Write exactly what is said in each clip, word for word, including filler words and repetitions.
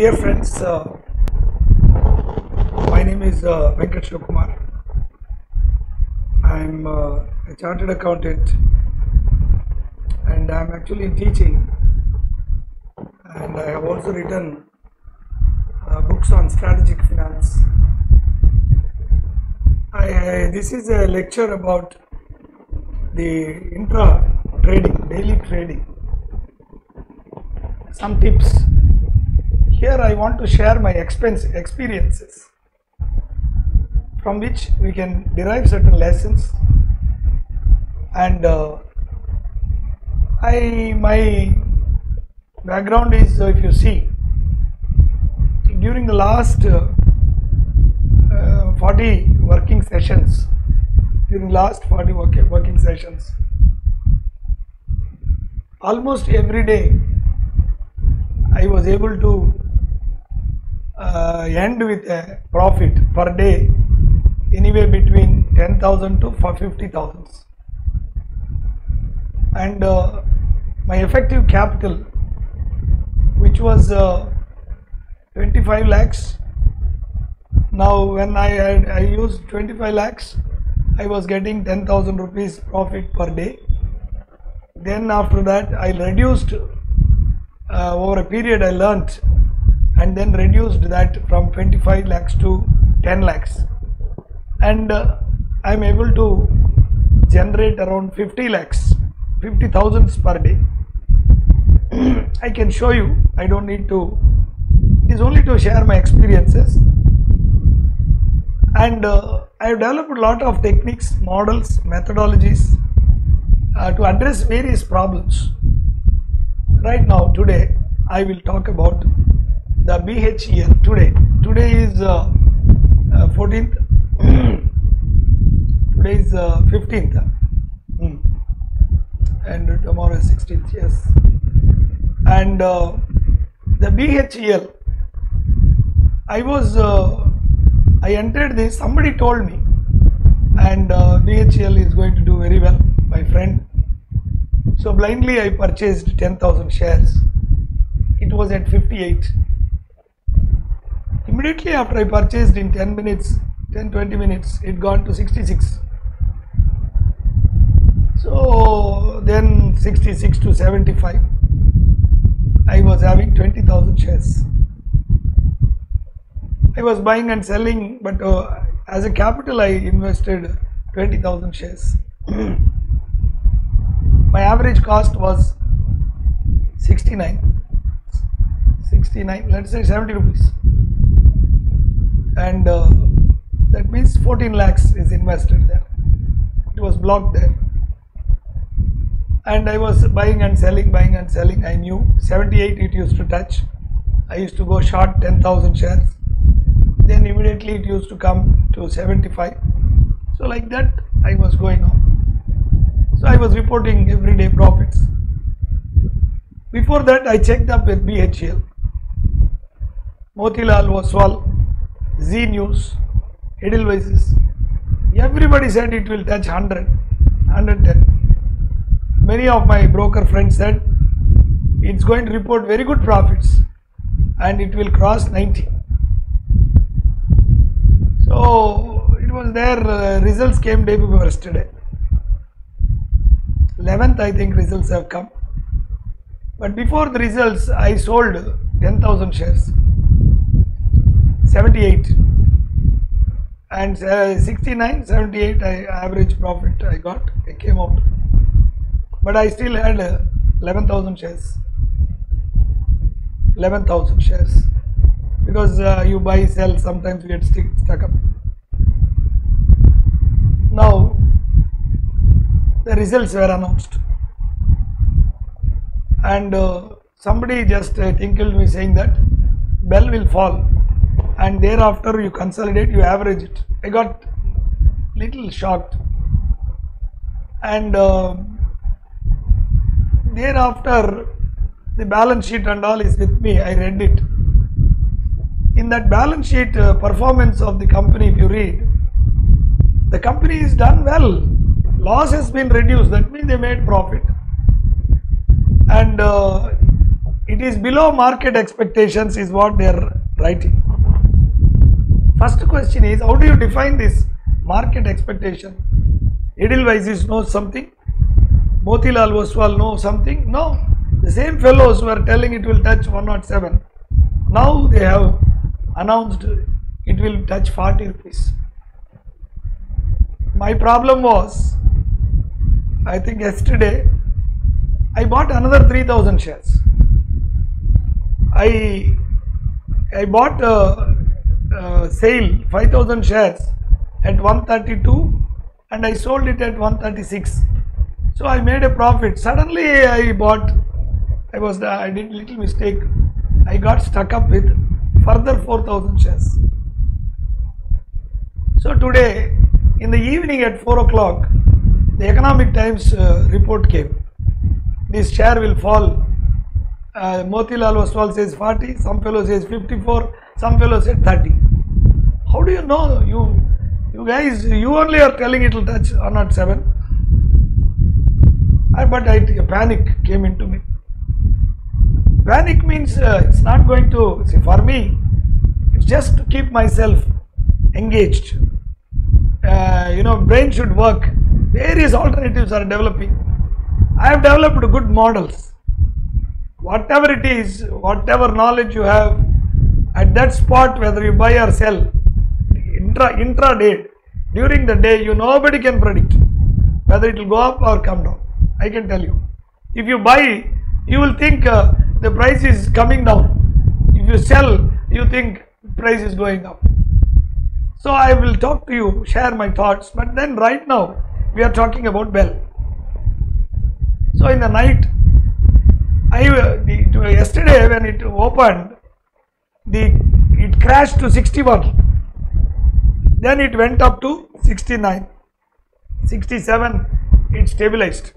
Dear friends, uh, my name is uh, Venkat Shivakumar. I am uh, a chartered accountant and I am actually teaching, and I have also written uh, books on strategic finance. I, I, this is a lecture about the intra trading, daily trading. Some tips. Here I want to share my expense experiences from which we can derive certain lessons, and uh, I my background is, so if you see, during the last uh, uh, forty working sessions, during last forty work, working sessions, almost every day I was able to uh, end with a profit per day anywhere between ten thousand to fifty thousand, and uh, my effective capital, which was uh, twenty-five lakhs, now when I had, I used twenty-five lakhs, I was getting ten thousand rupees profit per day. Then after that I reduced, uh, over a period I learnt, and then reduced that from twenty-five lakhs to ten lakhs, and uh, I am able to generate around fifty lakhs, fifty thousands per day. I can show you, I don't need to, it is only to share my experiences, and uh, I have developed a lot of techniques, models, methodologies uh, to address various problems. Right now, today, I will talk about the B H E L. Today, today is uh, uh, fourteenth, today is uh, fifteenth, hmm. and tomorrow is sixteenth, yes. And uh, the B H E L, I was, uh, I entered this, somebody told me, and uh, B H E L is going to do very well, my friend. So blindly I purchased ten thousand shares. It was at fifty-eight. Immediately after I purchased, in ten minutes, ten to twenty minutes, it gone to sixty-six. So then sixty-six to seventy-five, I was having twenty thousand shares. I was buying and selling, but uh, as a capital I invested twenty thousand shares. My average cost was sixty-nine, sixty-nine, let's say seventy rupees, and uh, that means fourteen lakhs is invested there. It was blocked there, and I was buying and selling, buying and selling. I knew seventy-eight it used to touch. I used to go short ten thousand shares, then immediately it used to come to seventy-five. So like that I was going on. So I was reporting everyday profits. Before that I checked up with B H E L, Motilal Oswal, Zee News, Edelweiss. Everybody said it will touch one hundred, one hundred ten. Many of my broker friends said it's going to report very good profits and it will cross ninety. So it was there, uh, results came day before yesterday. eleventh I think results have come, but before the results I sold ten thousand shares, seventy-eight, and uh, sixty-nine, seventy-eight I average profit I got, I came out, but I still had uh, eleven thousand shares, eleven thousand shares, because uh, you buy, sell, sometimes you get stick, stuck up. Now the results were announced, and uh, somebody just uh, tinkled me saying that bell will fall and thereafter you consolidate, you average it. I got little shocked, and uh, thereafter the balance sheet and all is with me. I read it. In that balance sheet uh, performance of the company, if you read, the company is done well. Loss has been reduced, that means they made profit, and uh, it it is below market expectations is what they are writing. First question is, how do you define this market expectation? Edelweiss knows something, Motilal Oswal knows something. No, the same fellows who are telling it will touch one oh seven, now they have announced it will touch forty rupees. My problem was, I think yesterday I bought another three thousand shares. I I bought a, a sale five thousand shares at one thirty-two and I sold it at one thirty-six. So I made a profit. Suddenly I bought, I was I did a little mistake. I got stuck up with further four thousand shares. So today in the evening at four o'clock, the Economic Times uh, report came. This share will fall. Uh, Motilal Oswal says forty, some fellow says fifty-four, some fellow said thirty. How do you know? You you guys, you only are telling it will touch one oh seven. I, but I, a panic came into me. Panic means uh, it's not going to, see, for me, it's just to keep myself engaged. Uh, you know, brain should work. Various alternatives are developing. I have developed good models. Whatever it is, whatever knowledge you have, at that spot, whether you buy or sell, intra intraday, during the day, you nobody can predict whether it will go up or come down. I can tell you. If you buy, you will think uh, the price is coming down. If you sell, you think price is going up. So I will talk to you, share my thoughts, but then right now we are talking about Bell. So in the night, I the, yesterday when it opened, the it crashed to sixty-one. Then it went up to sixty-nine, sixty-seven. It stabilized.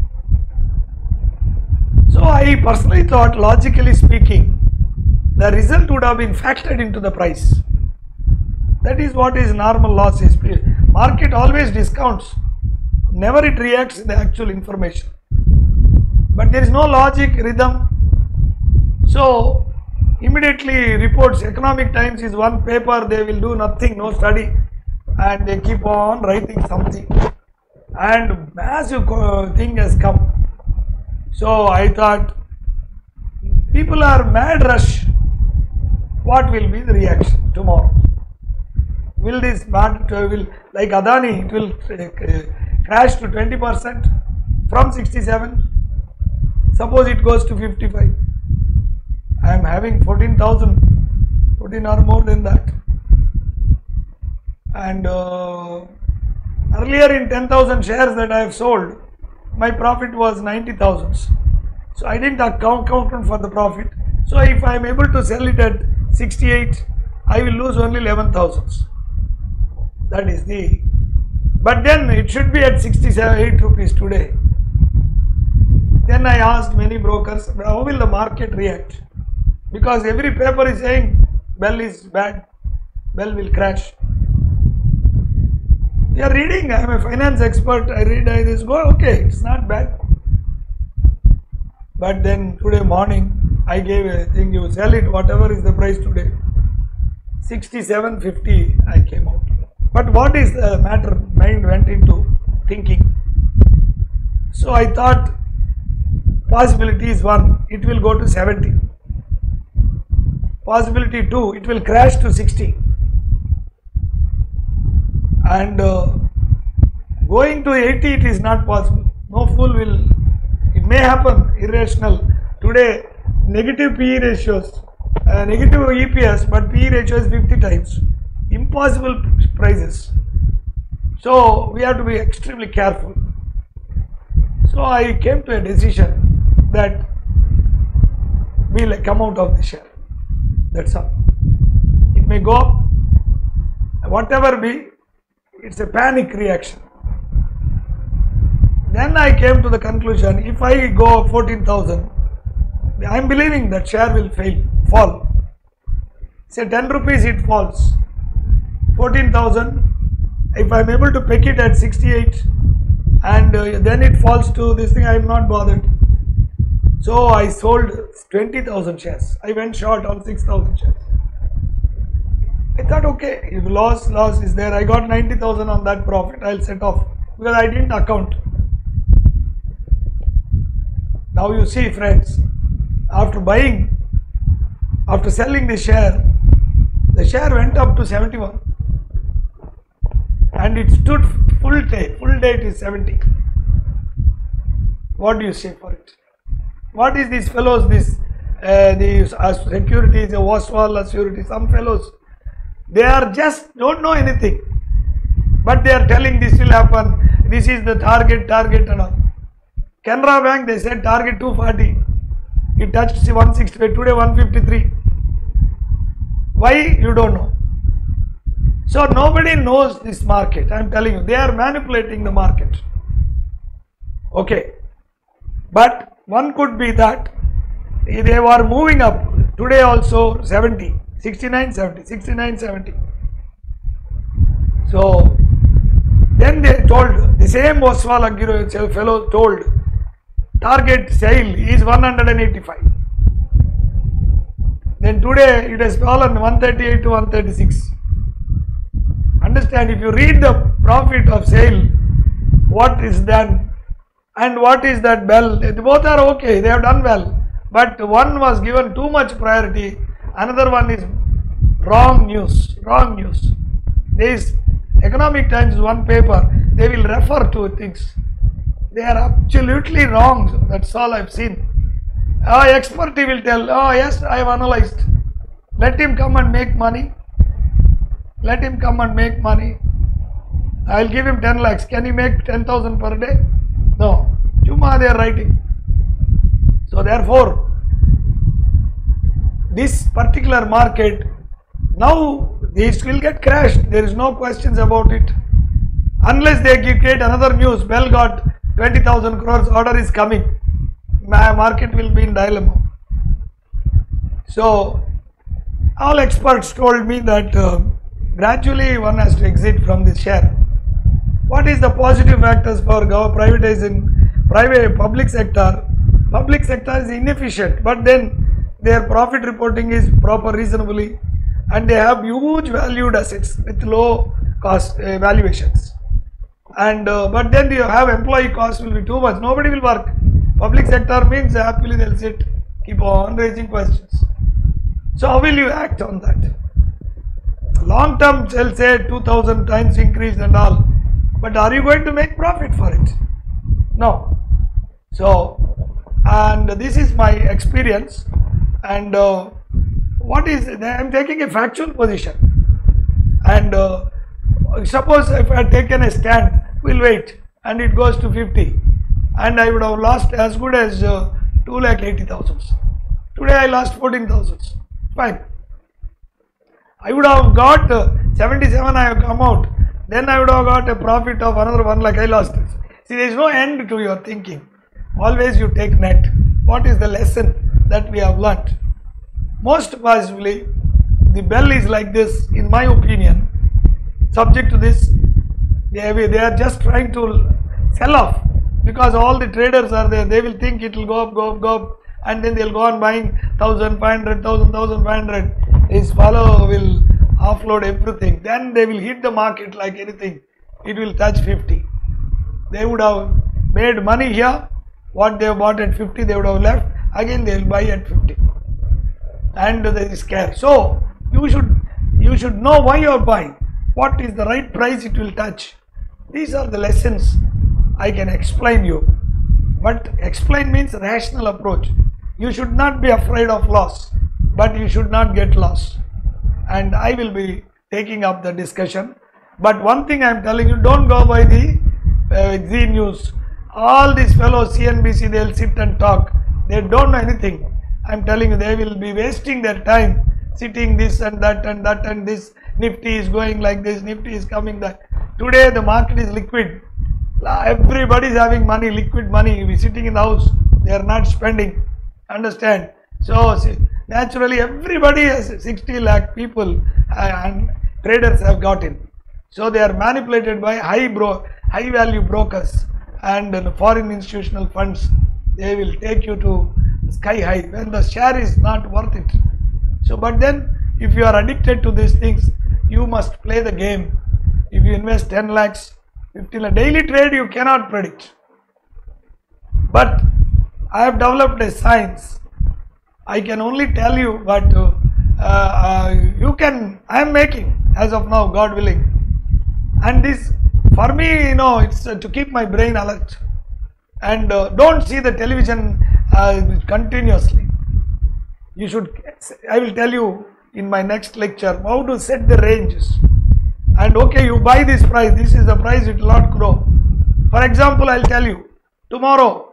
So I personally thought, logically speaking, the result would have been factored into the price. That is what is normal loss is. Market always discounts. Never it reacts to the actual information. But there is no logic, rhythm. So immediately reports, Economic Times is one paper, they will do nothing, no study, and they keep on writing something. And massive thing has come. So I thought, people are mad rush. What will be the reaction tomorrow? Will this mad, will like Adani, it will uh, crash to twenty percent from sixty-seven. Suppose it goes to fifty-five. I am having fourteen thousand, fourteen or more than that. And uh, earlier in ten thousand shares that I have sold, my profit was ninety thousand. So I didn't account, account for the profit. So if I am able to sell it at sixty-eight, I will lose only eleven thousand. That is the, but then it should be at sixty-seven, eight rupees today. Then I asked many brokers, how will the market react? Because every paper is saying Bell is bad, Bell will crash. We are reading, I am a finance expert, I read, I just go, okay, it's not bad. But then today morning, I gave a thing, you sell it, whatever is the price today. sixty-seven fifty, I came out. But what is the matter? Mind went into thinking. So I thought, possibility is one, it will go to seventy. Possibility two, it will crash to sixty. And uh, going to eighty, it is not possible. No fool will, it may happen, irrational. Today, negative P E ratios, uh, negative E P S, but P E ratio is fifty times. Impossible prices. So we have to be extremely careful. So I came to a decision that we will come out of the share. That's all. It may go up, whatever be, it's a panic reaction. Then I came to the conclusion, if I go fourteen thousand, I am believing that share will fail, fall. Say ten rupees it falls. fourteen thousand, if I am able to pick it at sixty-eight and uh, then it falls to this thing, I am not bothered. So I sold twenty thousand shares. I went short on six thousand shares. I thought, okay, if loss, loss is there, I got ninety thousand on that profit, I'll set off because I didn't account. Now you see, friends, after buying, after selling the share, the share went up to seventy-one and it stood full day, full day it is seventy. What do you say for it? What is these fellows, this, uh, these uh, securities, the Oswald security, some fellows, they are just don't know anything, but they are telling this will happen, this is the target, target and all. Canara Bank, they said target two forty, it touched one sixty-five, today one fifty-three. Why? You don't know. So nobody knows this market, I am telling you, they are manipulating the market. Okay, but one could be that they were moving up, today also seventy, sixty-nine, seventy, sixty-nine, seventy. So then they told, the same Oswald Agiro fellow told, target sale is one eighty-five. Then today it has fallen one thirty-eight to one thirty-six. Understand, if you read the profit of sale, what is done and what is that bell, both are okay, they have done well, but one was given too much priority, another one is wrong news, wrong news. There is Economic Times, one paper, they will refer to things, they are absolutely wrong, that's all I have seen. Oh, expert will tell, oh yes, I have analyzed, let him come and make money, let him come and make money, I will give him ten lakhs, can he make ten thousand per day? No, Chuma they are writing. So therefore, this particular market, now this will get crashed, there is no questions about it, unless they create another news, Bell got twenty thousand crores, order is coming, my market will be in dilemma. So all experts told me that uh, gradually one has to exit from this share. What is the positive factors for privatizing private public sector? Public sector is inefficient, but then their profit reporting is proper reasonably, and they have huge valued assets with low cost uh, valuations. And uh, but then you have employee cost will be too much. Nobody will work. Public sector means happily they'll sit, keep on raising questions. So how will you act on that? Long term, they'll say two thousand times increase and all. But are you going to make profit for it? No. So, and this is my experience, and uh, what is, I am taking a factual position, and uh, suppose if I had taken a stand, we'll wait, and it goes to fifty, and I would have lost as good as uh, two lakh eighty thousand. Today I lost fourteen thousand, fine. I would have got uh, seventy-seven, I have come out. Then I would have got a profit of another one lakh, I lost it. See, there is no end to your thinking. Always you take net. What is the lesson that we have learnt? Most possibly, the bell is like this, in my opinion. Subject to this, they, they are just trying to sell off, because all the traders are there. They will think it will go up, go up, go up, and then they will go on buying one thousand five hundred, one thousand five hundred. His fellow will offload everything, then they will hit the market like anything, it will touch fifty. They would have made money here, what they have bought at fifty they would have left, again they will buy at fifty, and there is care. So you should you should know why you are buying, what is the right price it will touch. These are the lessons I can explain you, but explain means rational approach. You should not be afraid of loss, but you should not get lost. And I will be taking up the discussion. But one thing I am telling you, don't go by the uh, Z News. All these fellows, C N B C, they will sit and talk. They don't know anything. I am telling you, they will be wasting their time sitting this and that and that and this. Nifty is going like this, Nifty is coming that. Today the market is liquid. Everybody is having money, liquid money. You be sitting in the house, they are not spending. Understand? So see, naturally everybody has sixty lakh people uh, and traders have got in. So they are manipulated by high bro, high value brokers and uh, foreign institutional funds. They will take you to sky high when the share is not worth it. So, but then if you are addicted to these things, you must play the game. If you invest ten lakhs, fifteen lakhs, daily trade you cannot predict. But I have developed a science. I can only tell you what uh, uh, you can, I am making as of now, God willing. And this, for me, you know, it's uh, to keep my brain alert. And uh, don't see the television uh, continuously. You should, I will tell you in my next lecture how to set the ranges. And okay, you buy this price, this is the price, it will not grow. For example, I will tell you, tomorrow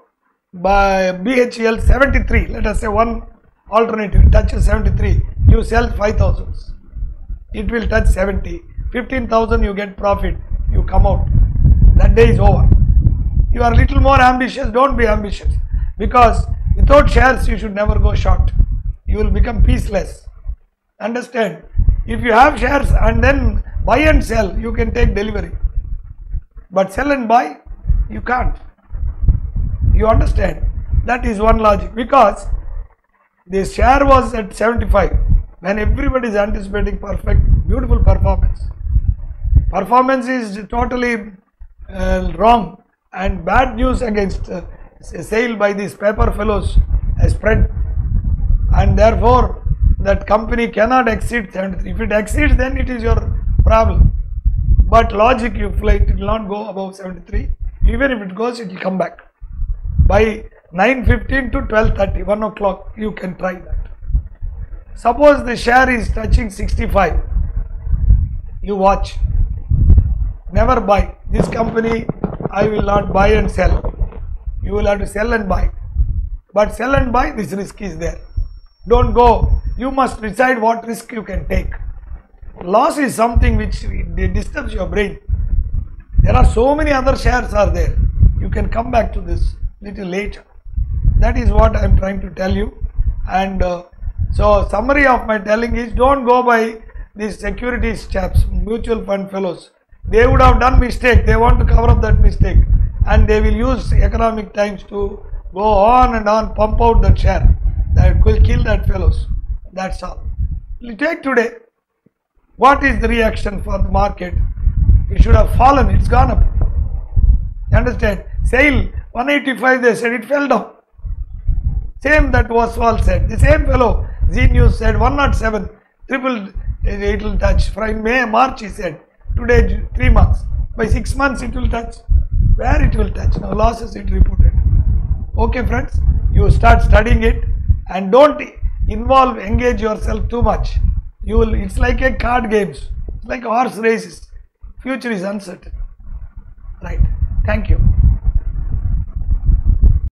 by B H E L seventy-three, let us say one alternative touches seventy-three, you sell five thousand. It will touch seventy, fifteen thousand you get profit, you come out. That day is over. You are a little more ambitious, don't be ambitious. Because without shares, you should never go short. You will become peaceless. Understand? If you have shares and then buy and sell, you can take delivery. But sell and buy, you can't. You understand? That is one logic. Because the share was at seventy-five when everybody is anticipating perfect, beautiful performance. Performance is totally uh, wrong, and bad news against uh, sale by these paper fellows has spread, and therefore that company cannot exceed seventy-three. If it exceeds, then it is your problem. But logic, you play, it will not go above seventy-three. Even if it goes, it will come back. By nine fifteen to twelve thirty, one o'clock, you can try that. Suppose the share is touching sixty-five, you watch. Never buy. This company, I will not buy and sell. You will have to sell and buy. But sell and buy, this risk is there. Don't go. You must decide what risk you can take. Loss is something which disturbs your brain. There are so many other shares are there. You can come back to this little later. That is what I am trying to tell you. And uh, so summary of my telling is, don't go by these securities chaps, mutual fund fellows. They would have done mistake. They want to cover up that mistake. And they will use economic times to go on and on, pump out that share. That will kill that fellows. That's all. You take today. What is the reaction for the market? It should have fallen. It's gone up. You understand? Sale one eighty-five, they said, it fell down. Same that Oswald said. The same fellow, Z News said one oh seven, triple it will touch. From May, March he said. Today three months. By six months it will touch. Where it will touch? Now losses it reported. Okay friends, you start studying it and don't involve, engage yourself too much. You will, it's like a card games. It's like horse races. Future is uncertain. Right. Thank you.